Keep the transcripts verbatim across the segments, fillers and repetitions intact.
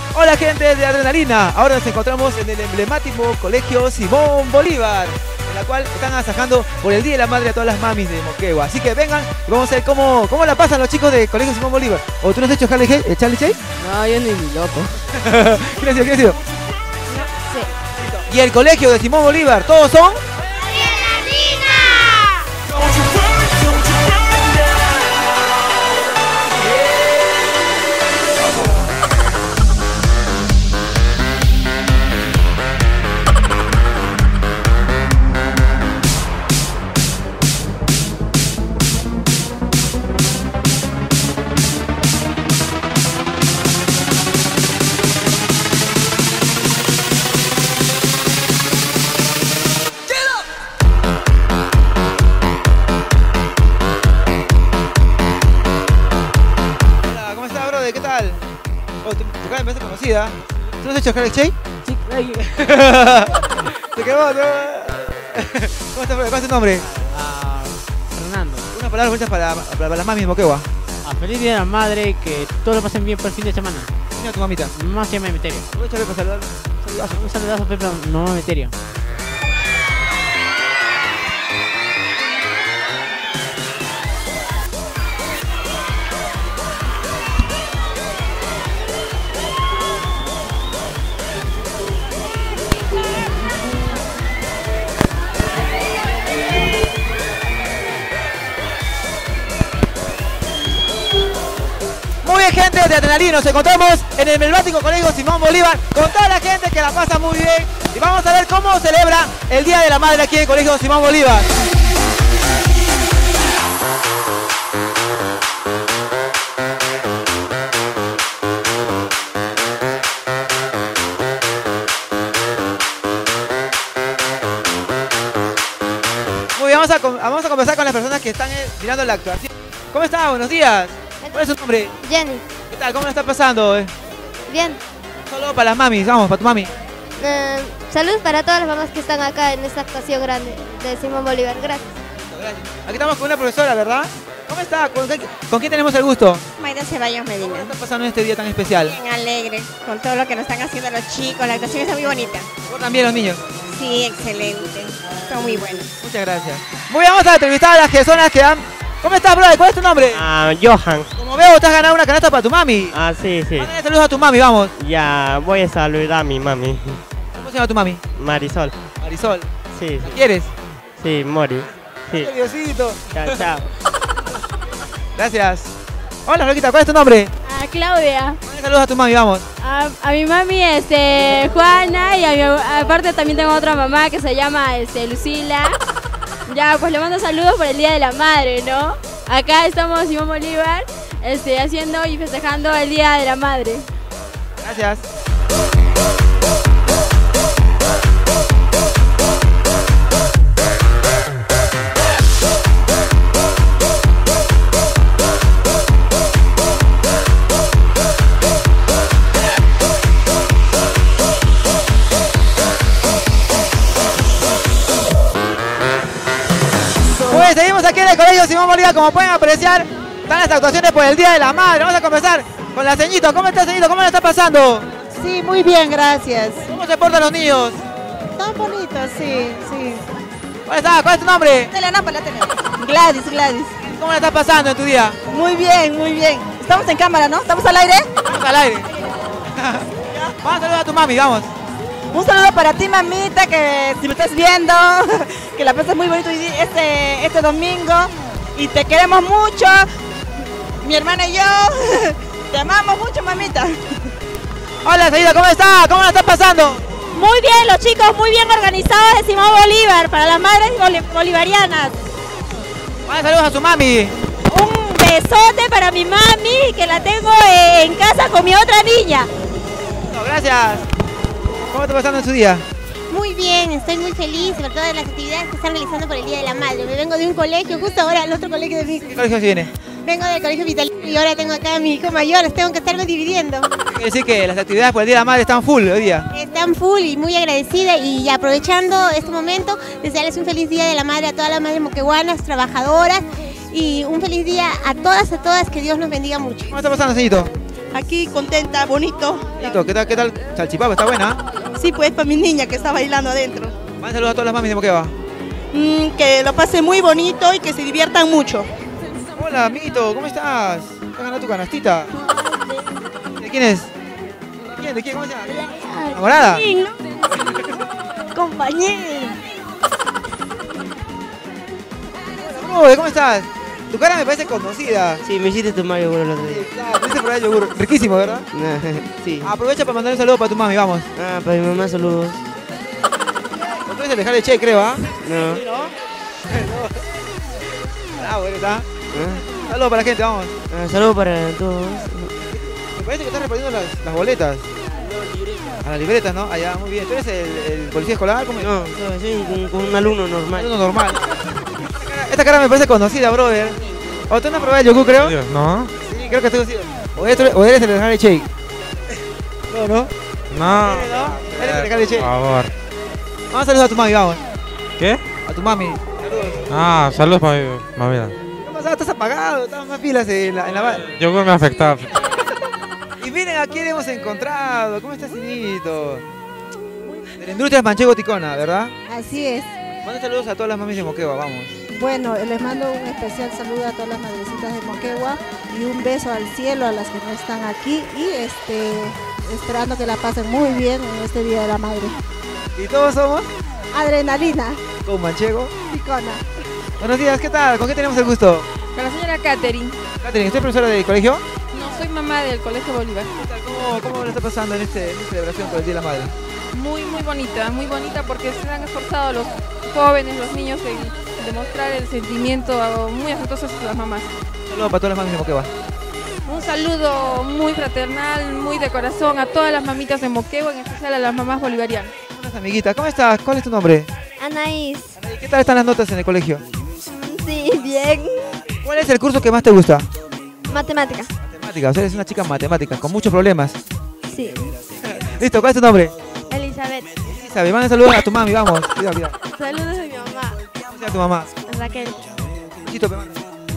Hola gente de Adrenalina, ahora nos encontramos en el emblemático Colegio Simón Bolívar, en la cual están asajando por el Día de la Madre a todas las mamis de Moquegua. Así que vengan y vamos a ver cómo, cómo la pasan los chicos de Colegio Simón Bolívar. ¿O tú no has hecho Charlie, Hay- Charlie Chay? No, yo ni mi loco. ¿Quién ha sido? ¿Quién ha sido? Sí. Y el Colegio de Simón Bolívar, ¿todos son? ¿Qué tal? Oh, tu, tu cara me parece conocida. ¿Tú no has hecho Charlie Chay? Sí, ay, ¿Te quedó? ¿Te... ¿Cómo está? ¿Cuál es tu nombre? ah, Fernando. Unas palabras bonitas para, para, para las mamis de Moquegua. Ah, feliz día de la madre, que todos lo pasen bien por el fin de semana. Mira a tu mamita. Mi mamá se llama Emeterio. Aprovecha para saludar. Saludazo. Un saludazo, Pepe, a mi mamá Emeterio. Muy bien, gente de Adrenalina, nos encontramos en el emblemático Colegio Simón Bolívar con toda la gente que la pasa muy bien y vamos a ver cómo celebra el Día de la Madre aquí en el Colegio Simón Bolívar. Muy bien, vamos a, con- vamos a conversar con las personas que están eh, mirando la actuación. ¿Cómo está? Buenos días. ¿Cuál es su nombre? Jenny, ¿Qué tal? ¿Cómo la está pasando? eh? bien. Solo para las mamis, vamos, para tu mami. Eh, salud para todas las mamás que están acá en esta actuación grande de Simón Bolívar. Gracias. Gracias. Aquí estamos con una profesora, ¿verdad? ¿Cómo está? ¿Con, qué- con quién tenemos el gusto? Mayra Ceballos Medina. ¿Cómo está pasando este día tan especial? Bien alegre con todo lo que nos están haciendo los chicos. La actuación está muy bonita. ¿Vos también, los niños? Sí, excelente. Son muy buenos. Muchas gracias. Muy bien, vamos a entrevistar a las personas que han... ¿Cómo estás, brother? ¿Cuál es tu nombre? Ah, Johan. Como veo, te has ganado una canasta para tu mami. Ah, sí, sí. Mándale saludos a tu mami, vamos. Ya, voy a saludar a mi mami. ¿Cómo se llama tu mami? Marisol. Marisol. Sí, ¿La quieres? sí, Mori. Sí. Ay, Diosito. Chao, chao. Gracias. Hola, Roquita, ¿cuál es tu nombre? A Claudia, Mándale saludos a tu mami, vamos. a, a mi mami este, Juana y a mi, aparte también tengo otra mamá que se llama este, Lucila. Ya, pues le mando saludos por el Día de la Madre, ¿no? Acá estamos Simón Bolívar este, haciendo y festejando el Día de la Madre. Gracias. Pues seguimos aquí en el Colegio Simón Bolívar, como pueden apreciar, están las actuaciones por el Día de la Madre. Vamos a conversar con la ceñito. ¿Cómo está, ceñito? ¿Cómo le está pasando? Sí, muy bien, gracias. ¿Cómo se portan los niños? Tan bonito, sí, sí. ¿Cuál, está? ¿Cuál es tu nombre? Telena, la tenemos. Gladys, Gladys. ¿Cómo le está pasando en tu día? Muy bien, muy bien. Estamos en cámara, ¿no? ¿Estamos al aire? Vamos al aire. Vamos a saludar a tu mami, vamos. Un saludo para ti, mamita, que si me estás viendo, que la pases muy bonito hoy día- este, este domingo. Y te queremos mucho, mi hermana y yo. Te amamos mucho, mamita. Hola, ceñito, ¿cómo está? ¿Cómo la está pasando? Muy bien, los chicos muy bien organizados de Simón Bolívar para las madres boli- bolivarianas. Manda saludos a su mami. Un besote para mi mami que la tengo eh, en casa con mi otra niña. No, gracias. ¿Cómo está pasando en su día? Muy bien, estoy muy feliz por todas las actividades que están realizando por el Día de la Madre. Me vengo de un colegio, justo ahora el otro colegio de mi hijo. ¿Qué colegio se viene? Vengo del colegio Vital y ahora tengo acá a mi hijo mayor, los tengo que estarme dividiendo. Quiere decir que las actividades por el Día de la Madre están full hoy día. Están full y muy agradecida y aprovechando este momento, desearles un feliz Día de la Madre a todas las madres moqueguanas, trabajadoras y un feliz día a todas, a todas, que Dios nos bendiga mucho. ¿Cómo está pasando, ceñito? Aquí contenta, bonito. Bonito, ¿qué tal, qué tal? Salchipapa, está buena. Sí, pues para mi niña que está bailando adentro. Manda saludos a todas las mamis de Moquegua. Mm, que lo pase muy bonito y que se diviertan mucho. Hola, amiguito, ¿cómo estás? ¿Estás ganando tu canastita? ¿De quién es? ¿De quién? ¿De quién? ¿Cómo se llama? ¿Enamorada? Sí, ¿no? Compañero. Hola, ¿cómo estás? Tu cara me parece conocida. Sí, me hiciste tomar yogur el otro día. Claro, te hice probar el yogur. Riquísimo, ¿verdad? Sí. Aprovecha para mandar un saludo para tu mami, vamos. Ah, para mi mamá, saludos. Tú eres el dejar de Che, creo, ¿ah? No. ¿Sí, no? Ah, bueno, está. Ah, Saludos para la gente, vamos. ah, saludos para todos. Me parece que estás repartiendo las, las boletas. A las libretas, ¿no? Allá, muy bien. ¿Tú eres el, el policía escolar? ¿Cómo es? No, soy un, un, un alumno normal. Alumno normal. Esta cara, esta cara me parece conocida, brother. ¿O tú no has probado el yogur, creo? No, Sí, creo que estoy conocido. ¿O eres, o eres el dejar de Che? No, ¿no? no. ¿Eres, no? Eres el dejar de Por Che. favor. Vamos a saludar a tu mami, vamos. ¿Qué? A tu mami. Saludos. Ah, saludos para mi mamita. ¿Qué pasaba? Estás apagado, estás más pilas en la, en la... Yo creo que me afectaba. Y miren a quién hemos encontrado. ¿Cómo estás, Sinito? De la industria Manchego Ticona, ¿verdad? Así es. Manda saludos a todas las mamis de Moquegua, vamos. Bueno, les mando un especial saludo a todas las madrecitas de Moquegua y un beso al cielo a las que no están aquí y este esperando que la pasen muy bien en este Día de la Madre. ¿Y todos somos? Adrenalina, Con Manchego. Ticona. Buenos días, ¿qué tal? ¿Con qué tenemos el gusto? Con la señora Catherine. Catherine, ¿usted es profesora del colegio? No, soy mamá del Colegio Bolívar. ¿Qué tal? ¿Cómo, cómo le está pasando en, este, en esta celebración por el Día de la Madre? Muy, muy bonita, muy bonita porque se han esforzado los jóvenes, los niños en demostrar el sentimiento muy afectuoso hacia las mamás. Saludos para todas las mamis de Moquegua. Un saludo muy fraternal, muy de corazón a todas las mamitas de Moquegua, en especial a las mamás bolivarianas. Buenas amiguitas, ¿cómo estás? ¿Cuál es tu nombre? Anaís. ¿Qué tal están las notas en el colegio? Sí, bien. ¿Cuál es el curso que más te gusta? Matemática. Matemática, o sea, eres una chica matemática, con muchos problemas. Sí. Listo, ¿cuál es tu nombre? Elizabeth. Isabel, manda saludos a tu mami, vamos. Cuidado, cuidado. Saludos de mi mamá. ¿Cómo se llama tu mamá? Raquel. Chito, pe, manda.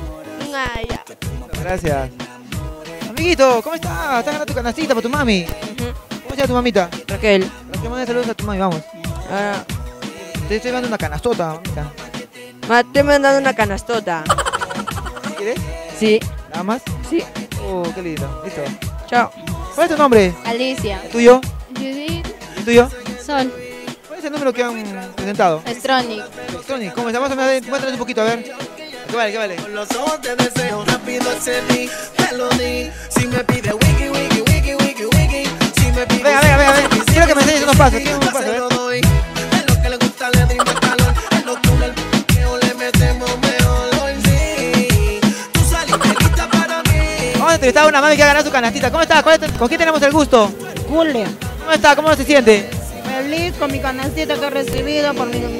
Ah, ya. Gracias. Amiguito, ¿cómo estás? ¿Estás ganando tu canastita para tu mami? ¿Cómo se llama tu mamita? Raquel. Raquel, manda saludos a tu mami, vamos. Ah, Te estoy dando una canastota, mamita. ma, te me han dado una canastota. ¿Quieres? Sí. ¿Nada más? Sí. Oh, qué lindo. Listo. Chao. ¿Cuál es tu nombre? Alicia. ¿El tuyo? Judith. ¿El tuyo? Sol. ¿Cuál es el número que han presentado? Stronic. Tony, ¿cómo estamos? Muéstranos un poquito, a ver. ¿Qué vale? ¿Qué vale? Con los ojos te deseo, rápido accedí, te lo di. Si me pide wiki, wiki, wiki, wiki, wiki. Si me pide Venga, venga, venga, venga. Quiero que me enseñes unos pasos, quiero unos pasos, se ¿eh? lo doy. Es lo que le gusta, le doy más calor. Es lo que el piqueo le metemos mejor. Hoy sí, tú saliste lista para mí. Vamos a entrevistar a una mami que ha ganado su canastita. ¿Cómo estás? ¿Cuál es tu- ¿Con quién tenemos el gusto? Julia. ¿Cómo está? ¿Cómo se siente? Feliz con mi canastita que he recibido por mi,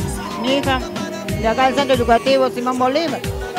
mi hija de acá del Centro Educativo Simón Bolívar.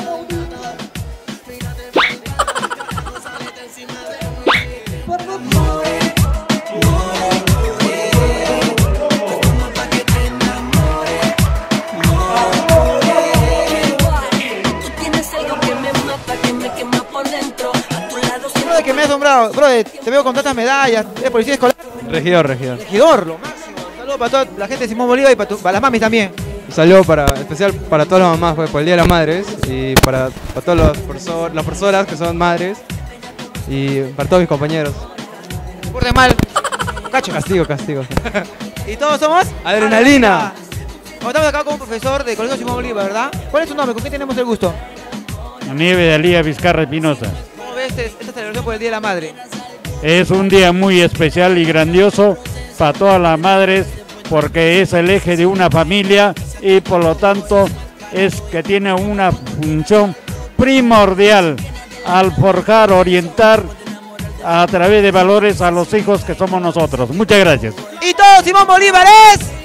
Bro, de que me ha asombrado. Bro, te veo con tantas medallas. ¿Eres policía escolar? Regidor, regidor. Regidor, lo máximo. Saludos para toda la gente de Simón Bolívar y para, tu- para las mamis también. Un saludo para, especial para todas las mamás pues, por el Día de las Madres y para, para todas las, profesor, las profesoras que son madres y para todos mis compañeros. Porte mal. Cacho. Castigo, castigo. ¿Y todos somos? Adrenalina. Como estamos acá con un profesor de Colegio Simón Bolívar, ¿verdad? ¿Cuál es tu nombre? ¿Con quién tenemos el gusto? Nieve de Alía Vizcarra Espinosa. ¿Cómo ves este- esta celebración por el Día de la Madre? Es un día muy especial y grandioso para todas las madres porque es el eje de una familia y por lo tanto es que tiene una función primordial al forjar, orientar a través de valores a los hijos que somos nosotros. Muchas gracias. Y todo Simón Bolívar es...